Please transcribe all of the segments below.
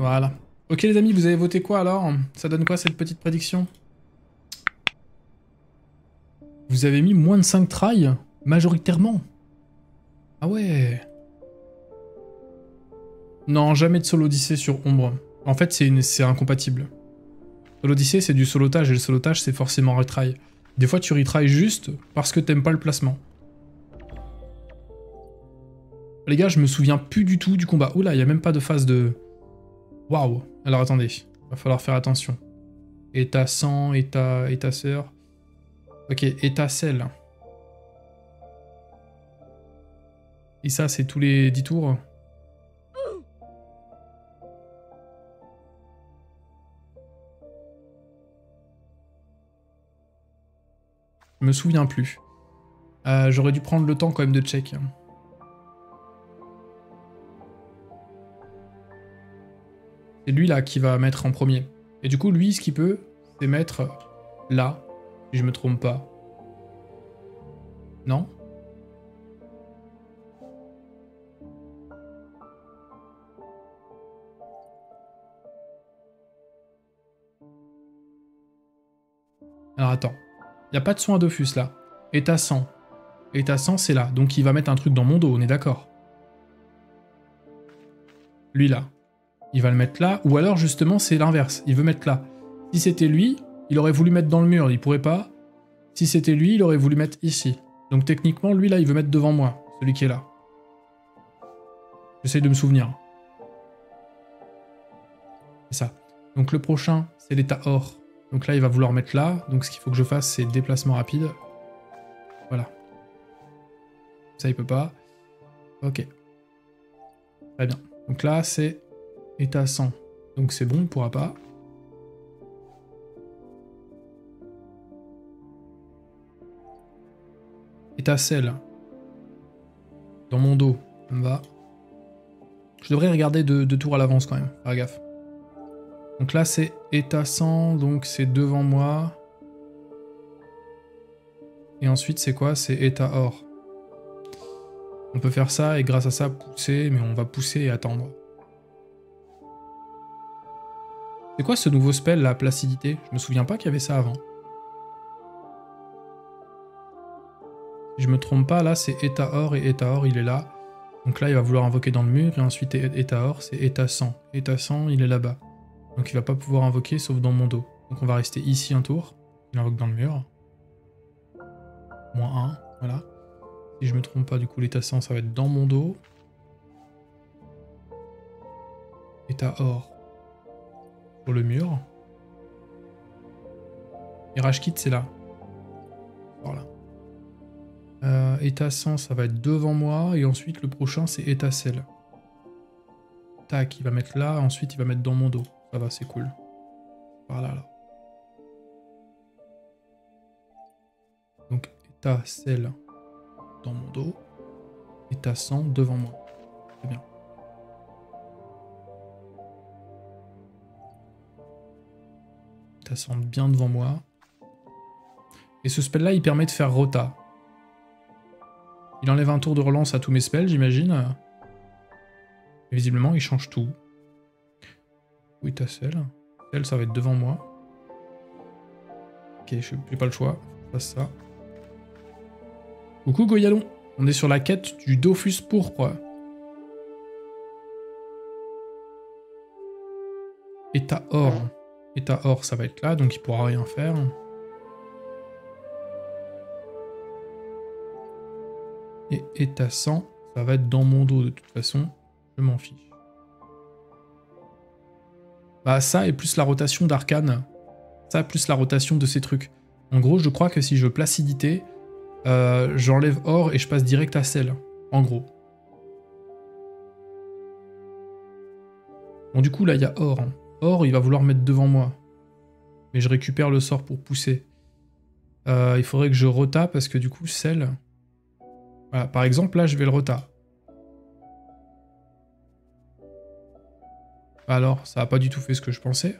Voilà. Ok les amis, vous avez voté quoi alors? Ça donne quoi cette petite prédiction? Vous avez mis moins de 5 tries, majoritairement. Ah ouais. Non, jamais de solo Odyssey sur Ombre. En fait, c'est incompatible. Solo Odyssey, c'est du solotage, et le solotage, c'est forcément retry. Des fois, tu retry juste parce que t'aimes pas le placement. Les gars, je me souviens plus du tout du combat. Oula, il y a même pas de phase de... Waouh. Alors attendez, va falloir faire attention. Et ta sang, et ta sœur. Ok, et ta sel. Et ça, c'est tous les 10 tours. Je me souviens plus. J'aurais dû prendre le temps quand même de check. C'est lui là qui va mettre en premier. Et du coup, lui, ce qu'il peut, c'est mettre là, si je me trompe pas. Non? Alors attends. Il n'y a pas de soin Dofus là. Et ta sang. Et ta sang, c'est là. Donc il va mettre un truc dans mon dos, on est d'accord. Lui là. Il va le mettre là. Ou alors justement, c'est l'inverse. Il veut mettre là. Si c'était lui, il aurait voulu mettre dans le mur. Il pourrait pas. Si c'était lui, il aurait voulu mettre ici. Donc techniquement, lui là, il veut mettre devant moi. Celui qui est là. J'essaye de me souvenir. C'est ça. Donc le prochain, c'est l'état or. Donc là, il va vouloir mettre là. Donc ce qu'il faut que je fasse, c'est déplacement rapide. Voilà. Ça, il peut pas. Ok. Très bien. Donc là, c'est état 100. Donc c'est bon, il pourra pas. État sel. Dans mon dos. Ça me va. Je devrais regarder deux tours à l'avance quand même. Faire gaffe. Donc là, c'est état 100. Donc c'est devant moi. Et ensuite, c'est quoi? C'est état or. On peut faire ça et grâce à ça pousser, mais on va pousser et attendre. C'est quoi ce nouveau spell, la placidité? Je me souviens pas qu'il y avait ça avant. Si je me trompe pas, là c'est état or et état or il est là. Donc là il va vouloir invoquer dans le mur et ensuite état or c'est état 100. État 100 il est là-bas. Donc il va pas pouvoir invoquer sauf dans mon dos. Donc on va rester ici un tour. Il invoque dans le mur. Moins 1, voilà. Si je me trompe pas du coup l'état 100 ça va être dans mon dos. État or. Sur le mur. Et Rage Kit c'est là. Voilà. État 100, ça va être devant moi. Et ensuite, le prochain, c'est état sel. Tac, il va mettre là. Ensuite, il va mettre dans mon dos. Ça va, c'est cool. Par là, là. Donc, état sel dans mon dos. État 100 devant moi. C'est bien. État 100 bien devant moi. Et ce spell-là, il permet de faire rota. Il enlève un tour de relance à tous mes spells, j'imagine. Visiblement, il change tout. Oui, t'as celle. Celle, ça va être devant moi. Ok, j'ai pas le choix. Je fasse ça. Coucou Goyalon. On est sur la quête du Dofus pourpre. État or. État or, ça va être là, donc il pourra rien faire. Et état 100, ça va être dans mon dos de toute façon. Je m'en fiche. Bah ça et plus la rotation d'arcane. Ça plus la rotation de ces trucs. En gros, je crois que si je veux placidité, j'enlève or et je passe direct à sel. En gros. Bon du coup là il y a or. Or il va vouloir mettre devant moi. Mais je récupère le sort pour pousser. Il faudrait que je rota parce que du coup sel... Voilà, par exemple là je vais le rota. Alors, ça a pas du tout fait ce que je pensais.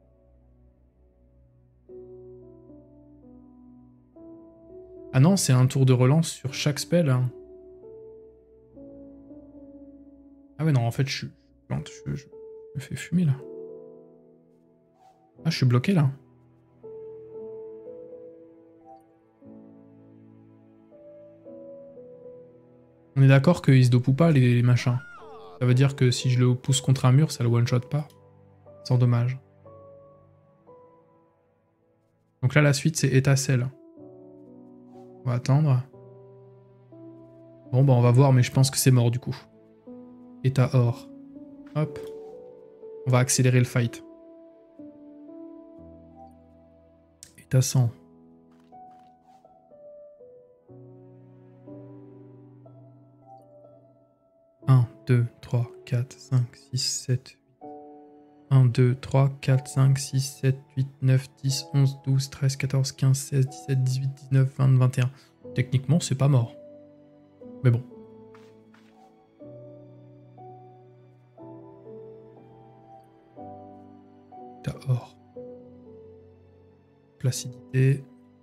Ah non, c'est un tour de relance sur chaque spell. Hein. Ah ouais, non, en fait, je suis plante. me fait fumer là. Ah, je suis bloqué là. On est d'accord qu'ils se dopent pas les machins. Ça veut dire que si je le pousse contre un mur, ça le one-shot pas. Sans dommage. Donc là, la suite, c'est étincelle. On va attendre. Bon, bah on va voir, mais je pense que c'est mort du coup. État or. Hop. On va accélérer le fight. État 100. Un, 2, 3, 4, 5, 6, 7, 1, 2, 3, 4, 5, 6, 7, 8, 9, 10, 11, 12, 13, 14, 15, 16, 17, 18, 19, 20, 21. Techniquement, c'est pas mort. Mais bon. T'as or. Placidité.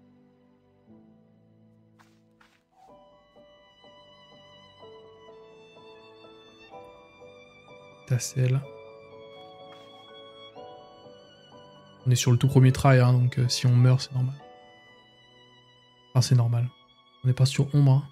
T'as celle. On est sur le tout premier try, hein, donc si on meurt, c'est normal. Enfin, c'est normal. On n'est pas sur ombre. Hein.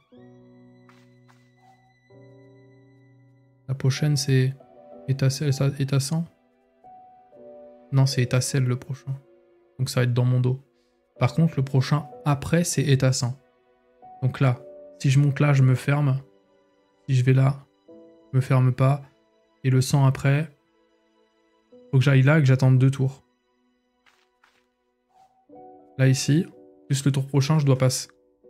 La prochaine, c'est étincelle, ça, étincelant. Non, c'est étincelle le prochain. Donc ça va être dans mon dos. Par contre, le prochain après, c'est étincelant. Donc là, si je monte là, je me ferme. Si je vais là, je me ferme pas. Et le sang après, faut que j'aille là et que j'attende 2 tours. Là, ici, plus le tour prochain, je dois passer.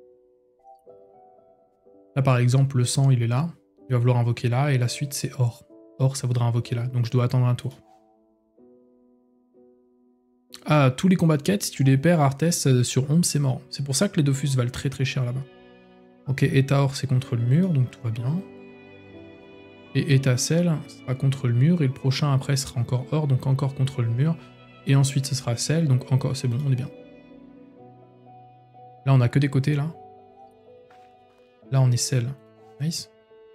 Là, par exemple, le sang, il est là. Il va vouloir invoquer là. Et la suite, c'est or. Or, ça voudra invoquer là. Donc, je dois attendre un tour. Ah, tous les combats de quête, si tu les perds Arthès sur ombre, c'est mort. C'est pour ça que les Dofus valent très très cher là-bas. Ok, État or, c'est contre le mur, donc tout va bien. Et État sel sera contre le mur. Et le prochain après sera encore or, donc encore contre le mur. Et ensuite, ce sera sel, donc encore, c'est bon, on est bien. Là, on a que des côtés, là. Là, on est sel. Nice.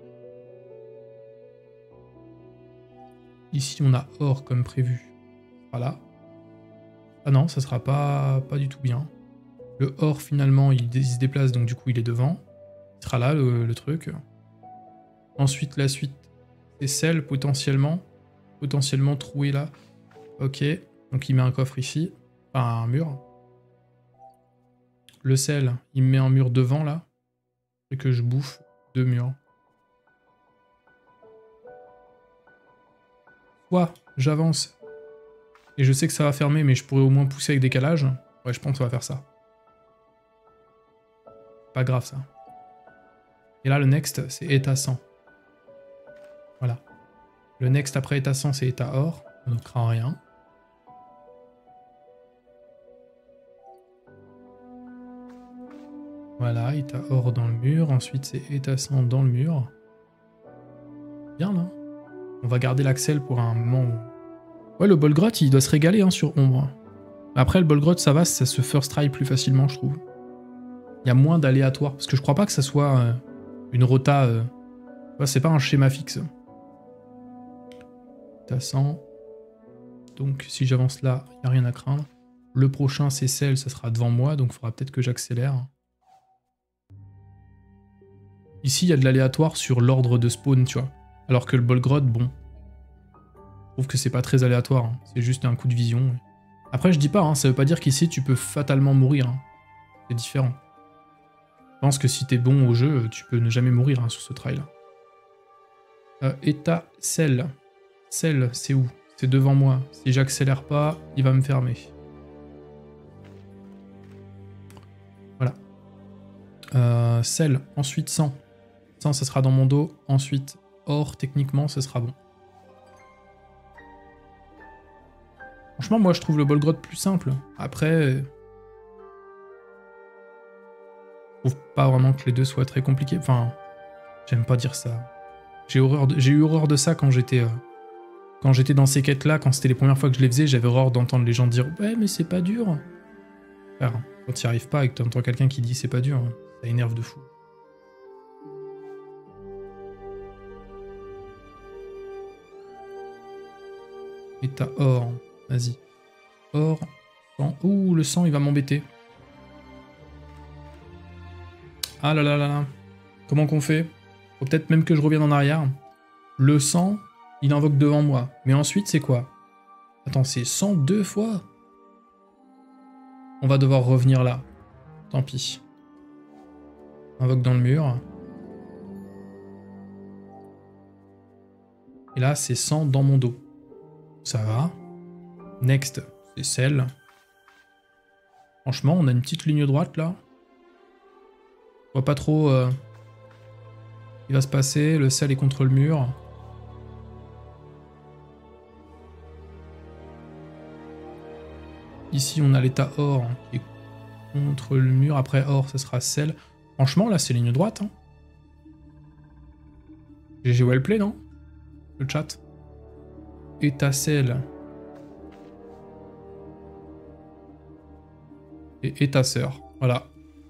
Ici, on a or comme prévu. Voilà. Ah non, ça sera pas du tout bien. Le or, finalement, il se déplace, donc du coup, il est devant. Il sera là, le truc. Ensuite, la suite, c'est sel, potentiellement. Potentiellement troué, là. Ok. Donc, il met un coffre ici. Enfin, un mur. Le sel, il me met un mur devant, là. Et que je bouffe 2 murs. Soit j'avance et je sais que ça va fermer, mais je pourrais au moins pousser avec décalage. Ouais, je pense qu'on va faire ça. Pas grave, ça. Et là, le next, c'est état 100. Voilà. Le next après état 100, c'est état or. On ne craint rien. Voilà, état or dans le mur. Ensuite, c'est état 100 dans le mur. Bien, là. On va garder l'axel pour un moment où... Ouais, le Bolgrot, il doit se régaler hein, sur ombre. Après, le Bolgrot, ça va, ça se first try plus facilement, je trouve. Il y a moins d'aléatoires, parce que je crois pas que ça soit une rota... c'est pas un schéma fixe. T'as 100. Donc, si j'avance là, il n'y a rien à craindre. Le prochain, c'est celle, ça sera devant moi, donc il faudra peut-être que j'accélère. Ici, il y a de l'aléatoire sur l'ordre de spawn, tu vois. Alors que le Bolgrot, bon... Je trouve que c'est pas très aléatoire, hein. C'est juste un coup de vision. Après, je dis pas, hein, ça veut pas dire qu'ici, tu peux fatalement mourir. Hein. C'est différent. Je pense que si t'es bon au jeu, tu peux ne jamais mourir hein, sur ce trail. État sel. Sel, c'est où? C'est devant moi. Si j'accélère pas, il va me fermer. Voilà. Sel, ensuite 100. 100, ça sera dans mon dos. Ensuite, or, techniquement, ce sera bon. Franchement, moi, je trouve le Bolgrot plus simple. Après... Je trouve pas vraiment que les deux soient très compliqués. Enfin, j'aime pas dire ça. J'ai eu horreur de ça quand j'étais dans ces quêtes-là, quand c'était les premières fois que je les faisais, j'avais horreur d'entendre les gens dire « Ouais, mais c'est pas dur !» Alors, quand t'y arrives pas et que t'entends quelqu'un qui dit « C'est pas dur », ça énerve de fou. État or. Vas-y. Or, sang. Ouh, le sang, il va m'embêter. Ah là là là là. Comment qu'on fait? Faut peut-être même que je revienne en arrière. Le sang, il invoque devant moi. Mais ensuite, c'est quoi? Attends, c'est 102 fois? On va devoir revenir là. Tant pis. Invoque dans le mur. Et là, c'est 100 dans mon dos. Ça va. Next, c'est sel. Franchement, on a une petite ligne droite là. Je vois pas trop ce qui va se passer. Le sel est contre le mur. Ici, on a l'état or qui est contre le mur. Après or, ce sera sel. Franchement, là, c'est ligne droite. Hein. GG Wellplay, non? Le chat. État sel. Et état sœur. Voilà.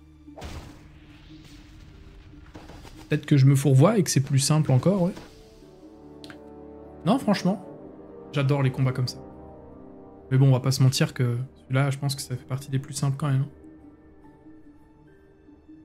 Peut-être que je me fourvoie et que c'est plus simple encore, ouais. Non, franchement, j'adore les combats comme ça. Mais bon, on va pas se mentir que celui-là, je pense que ça fait partie des plus simples quand même.